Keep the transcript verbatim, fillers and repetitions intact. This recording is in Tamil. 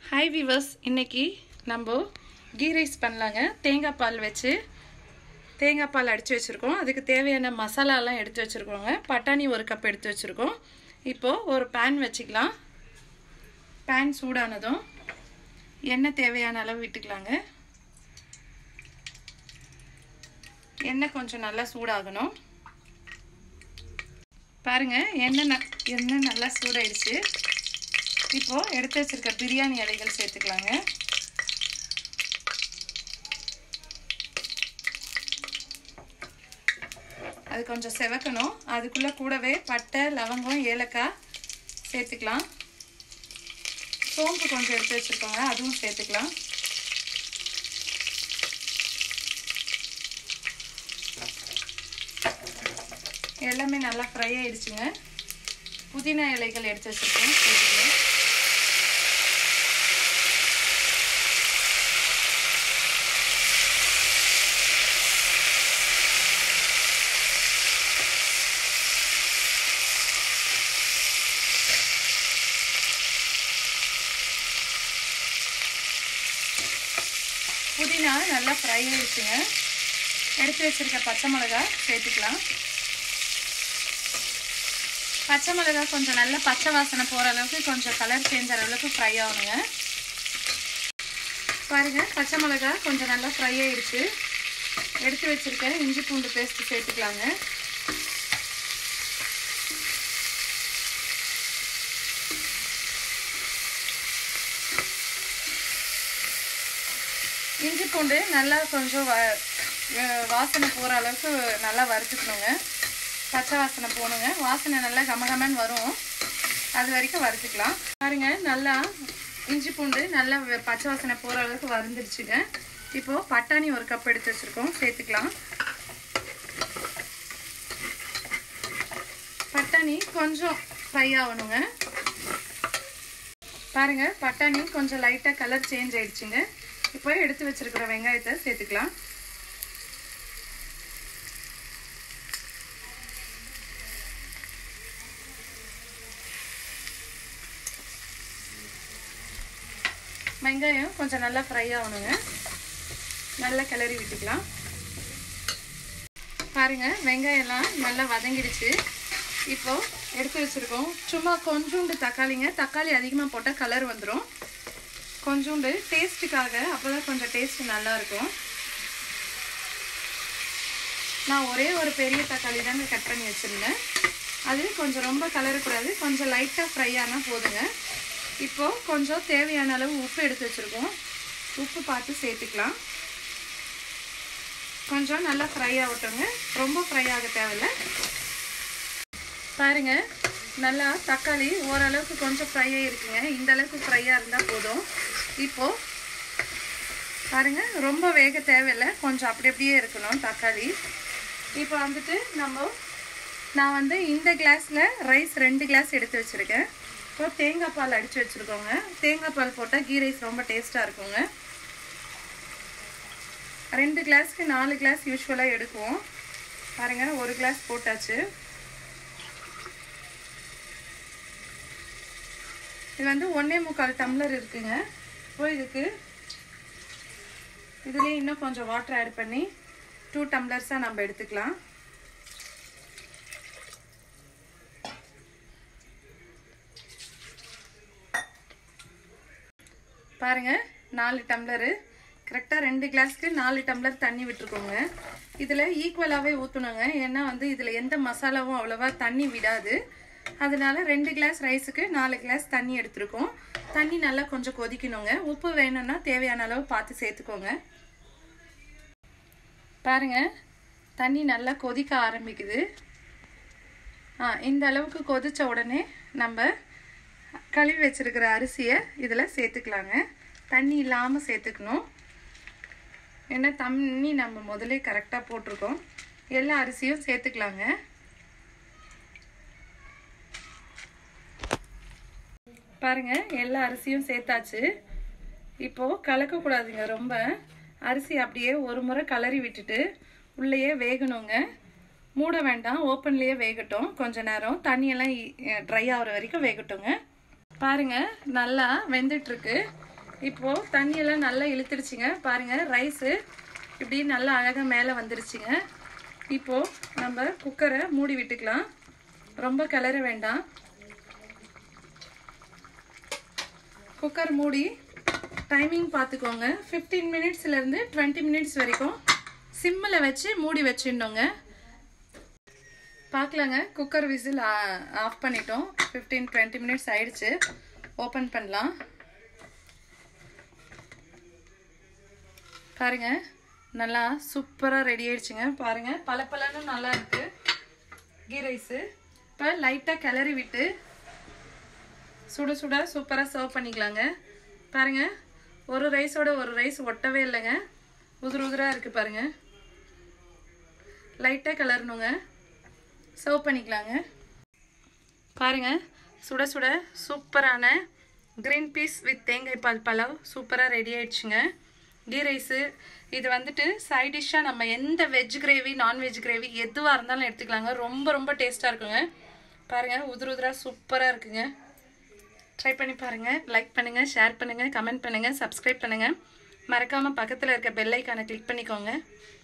ஹாய் வீவர்ஸ், இன்னைக்கு நம்ம கீ ரைஸ் பண்ணலாங்க. தேங்காய் பால் வச்சு தேங்காய் பால் அடித்து வச்சுருக்கோம். அதுக்கு தேவையான மசாலாலாம் எடுத்து வச்சுருக்கோங்க. பட்டாணி ஒரு கப் எடுத்து வச்சுருக்கோம். இப்போது ஒரு பேன் வச்சுக்கலாம். பேன் சூடானதும் எண்ணெய் தேவையான அளவு விட்டுக்கலாங்க. எண்ணெய் கொஞ்சம் நல்லா சூடாகணும். பாருங்கள், எண்ணெய் எண்ணெய் நல்லா சூடாயிடுச்சு. இப்போது எடுத்து வச்சுருக்க பிரியாணி இலைகள் சேர்த்துக்கலாங்க. அது கொஞ்சம் செவக்கணும். அதுக்குள்ளே கூடவே பட்டை, லவங்கம், ஏலக்காய் சேர்த்துக்கலாம். சோம்பு கொஞ்சம் எடுத்து வச்சுருக்கோங்க, அதுவும் சேர்த்துக்கலாம். எல்லாமே நல்லா ஃப்ரை ஆகிடுச்சுங்க. புதினா இலைகள் எடுத்து வச்சுருக்கோம், சேர்த்துக்கலாம். புதினா நல்லா ஃப்ரை ஆகிடுச்சுங்க. எடுத்து வச்சுருக்க பச்சை மிளகா சேர்த்துக்கலாம். பச்சை மிளகா கொஞ்சம் நல்லா பச்சை வாசனை போகிற அளவுக்கு கொஞ்சம் கலர் சேஞ்ச் ஆகிற அளவுக்கு ஃப்ரை ஆகணுங்க. பாருங்கள், பச்சை மிளகா கொஞ்சம் நல்லா ஃப்ரை ஆகிடுச்சு. எடுத்து வச்சுருக்க இஞ்சி பூண்டு பேஸ்ட்டு சேர்த்துக்கலாங்க. இஞ்சி பூண்டு நல்லா கொஞ்சம் வ வாசனை போகிற அளவுக்கு நல்லா வறுத்துக்கணுங்க. பச்சை வாசனை போகணுங்க. வாசனை நல்லா கமகமன்னு வரும், அது வரைக்கும் வறுத்துக்கலாம். பாருங்க, நல்லா இஞ்சி பூண்டு நல்லா பச்சை வாசனை போகிற அளவுக்கு வறுந்துடுச்சுங்க. இப்போது பட்டாணி ஒரு கப் எடுத்து வச்சுருக்கோம், சேர்த்துக்கலாம். பட்டாணி கொஞ்சம் ஃப்ரை ஆகணுங்க. பாருங்கள், பட்டாணி கொஞ்சம் லைட்டாக கலர் சேஞ்ச் ஆகிடுச்சுங்க. இப்போ எடுத்து வச்சிருக்கிற வெங்காயத்தை சேர்த்துக்கலாம். வெங்காயம் கொஞ்சம் நல்லா ஃப்ரை ஆகணுங்க. நல்லா கிளறி விட்டுக்கலாம். பாருங்க, வெங்காயம்லாம் நல்லா வதங்கிடுச்சு. இப்போ எடுத்து வச்சிருக்கோம் சும்மா கொஞ்சோண்டு தக்காளிங்க. தக்காளி அதிகமாக போட்டால் கலர் வந்துடும். கொஞ்சோண்டு டேஸ்ட்டுக்காக, அப்போ தான் கொஞ்சம் டேஸ்ட் நல்லாயிருக்கும். நான் ஒரே ஒரு பெரிய தக்காளி தாங்க கட் பண்ணி வச்சுருந்தேன். அது கொஞ்சம் ரொம்ப கலரக்கூடாது, கொஞ்சம் லைட்டாக ஃப்ரை ஆனால் போதுங்க. இப்போது கொஞ்சம் தேவையான அளவு உப்பு எடுத்து வச்சுருக்கோம். உப்பு பார்த்து சேர்த்துக்கலாம். கொஞ்சம் நல்லா ஃப்ரை ஆகட்டுங்க, ரொம்ப ஃப்ரை ஆக தேவையில்லை. பாருங்கள், நல்லா தக்காளி ஓரளவுக்கு கொஞ்சம் ஃப்ரை ஆகிருக்குங்க. இந்த அளவுக்கு ஃப்ரையாக இருந்தால் போதும். இப்போது பாருங்கள், ரொம்ப வேக தேவையில்லை, கொஞ்சம் அப்படி அப்படியே இருக்கணும் தக்காளி. இப்போ வந்துட்டு நம்ம நான் வந்து இந்த கிளாஸில் ரைஸ் ரெண்டு கிளாஸ் எடுத்து வச்சுருக்கேன். இப்போ தேங்காய் பால் அடித்து வச்சுருக்கோங்க. தேங்காய் பால் போட்டால் கீ ரைஸ் ரொம்ப டேஸ்ட்டாக இருக்குங்க. ரெண்டு கிளாஸ்க்கு நாலு கிளாஸ் யூஸ்வலாக எடுக்குவோம். பாருங்கள், ஒரு கிளாஸ் போட்டாச்சு. இது வந்து ஒன்றே முக்கால் டம்ளர் இருக்குங்க. இப்போ இதுக்கு இதுலேயே இன்னும் கொஞ்சம் வாட்டர் ஆட் பண்ணி டூ டம்ளர்ஸாக நம்ம எடுத்துக்கலாம். பாருங்கள், நாலு டம்ளரு கரெக்டாக ரெண்டு கிளாஸ்க்கு நாலு டம்ளர் தண்ணி விட்டுருக்கோங்க. இதில் ஈக்குவலாகவே ஊற்றணுங்க. ஏன்னா வந்து இதில் எந்த மசாலாவும் அவ்வளோவா தண்ணி விடாது. அதனால ரெண்டு கிளாஸ் ரைஸுக்கு நாலு கிளாஸ் தண்ணி எடுத்துருக்கோம். தண்ணி நல்லா கொஞ்சம் கொதிக்கணுங்க. உப்பு வேணும்னா தேவையான அளவு பார்த்து சேர்த்துக்கோங்க. பாருங்கள், தண்ணி நல்லா கொதிக்க ஆரம்பிக்குது. ஆ இந்த அளவுக்கு கொதித்த உடனே நம்ம கழுவி வச்சுருக்கிற அரிசியை இதில் சேர்த்துக்கலாங்க. தண்ணி இல்லாமல் சேர்த்துக்கணும். ஏன்னா தண்ணி நம்ம முதலே கரெக்டாக போட்டிருக்கோம். எல்லா அரிசியும் சேர்த்துக்கலாங்க. பாருங்கள், எல்லா அரிசியும் சேர்த்தாச்சு. இப்போது கலக்கக்கூடாதுங்க ரொம்ப. அரிசி அப்படியே ஒரு முறை கலரி விட்டுட்டு உள்ளேயே வேகணுங்க. மூட வேண்டாம், ஓப்பன்லேயே வேகட்டும். கொஞ்ச நேரம் தண்ணியெல்லாம் ட்ரை ஆகிற வரைக்கும் வேகட்டுங்க. பாருங்க நல்லா வெந்துட்டு இருக்கு. இப்போது தண்ணியெல்லாம் நல்லா இழுத்துடுச்சிங்க பாருங்கள். ரைஸு இப்படி நல்லா அழகாக மேலே வந்துருச்சுங்க. இப்போது நம்ம குக்கரை மூடி விட்டுக்கலாம். ரொம்ப கிளற வேண்டாம். குக்கர் மூடி டைமிங் பார்த்துக்கோங்க. ஃபிஃப்டீன் மினிட்ஸ்லேருந்து டுவெண்ட்டி மினிட்ஸ் வரைக்கும் சிம்மில் வச்சு மூடி வச்சிடணுங்க. பார்க்கலாங்க, குக்கர் விசில் ஆஃப் பண்ணிட்டோம். ஃபிஃப்டீன் டுவெண்ட்டி மினிட்ஸ் ஆயிடுச்சு. ஓப்பன் பண்ணலாம். பாருங்க, நல்லா சூப்பராக ரெடி ஆயிடுச்சுங்க. பாருங்க, பல பலன்னு நல்லா இருக்கு கீ ரைஸு. இப்போ லைட்டாக கிளறி விட்டு சுட சுட சூப்பராக சர்வ் பண்ணிக்கலாங்க. பாருங்க, ஒரு ரைஸோட ஒரு ரைஸ் ஒட்டவே இல்லைங்க. உதிர உதிராக இருக்குது பாருங்க. லைட்டாக கிளறணுங்க. சர்வ் பண்ணிக்கலாங்க. பாருங்க, சுட சுட சூப்பரான கிரீன் பீஸ் வித் தேங்காய் பால் பலாவ் சூப்பராக ரெடி ஆயிடுச்சுங்க. கீ ரைஸு இது வந்துட்டு சைட் டிஷ்ஷாக நம்ம எந்த வெஜ் கிரேவி நான்வெஜ் கிரேவி எதுவாக இருந்தாலும் எடுத்துக்கலாங்க. ரொம்ப ரொம்ப டேஸ்ட்டாக இருக்குங்க. பாருங்கள், உதிர உதிராக சூப்பராக இருக்குங்க. ட்ரை பண்ணி பாருங்கள். லைக் பண்ணுங்கள், ஷேர் பண்ணுங்கள், கமெண்ட் பண்ணுங்கள், சப்ஸ்கிரைப் பண்ணுங்கள். மறக்காமல் பக்கத்தில் இருக்க பெல் ஐக்கானை கிளிக் பண்ணிக்கோங்க.